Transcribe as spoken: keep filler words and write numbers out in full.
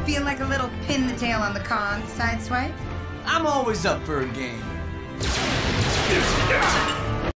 Feel like a little pin the tail on the con, Sideswipe? I'm always up for a game.